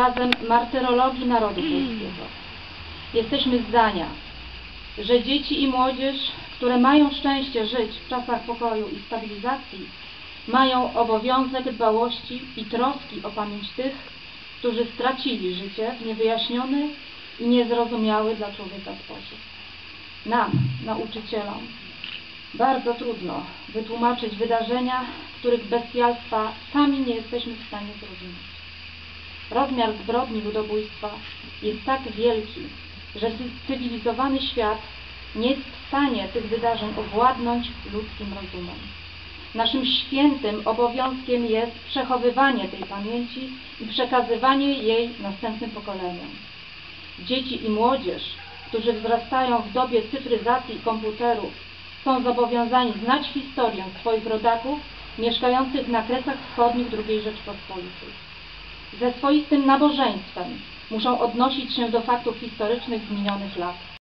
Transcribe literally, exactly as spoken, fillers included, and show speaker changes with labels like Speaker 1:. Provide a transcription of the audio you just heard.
Speaker 1: razem martyrologii narodu polskiego. Jesteśmy zdania, że dzieci i młodzież, które mają szczęście żyć w czasach pokoju i stabilizacji, mają obowiązek dbałości i troski o pamięć tych, którzy stracili życie w niewyjaśniony i niezrozumiały dla człowieka sposób. Nam, nauczycielom, bardzo trudno wytłumaczyć wydarzenia, których bestialstwa sami nie jesteśmy w stanie zrozumieć. Rozmiar zbrodni ludobójstwa jest tak wielki, że cywilizowany świat nie jest w stanie tych wydarzeń owładnąć ludzkim rozumem. Naszym świętym obowiązkiem jest przechowywanie tej pamięci i przekazywanie jej następnym pokoleniom. Dzieci i młodzież, którzy wzrastają w dobie cyfryzacji i komputerów, są zobowiązani znać historię swoich rodaków mieszkających na Kresach Wschodnich drugiej Rzeczpospolitej. Ze swoistym nabożeństwem muszą odnosić się do faktów historycznych z minionych lat.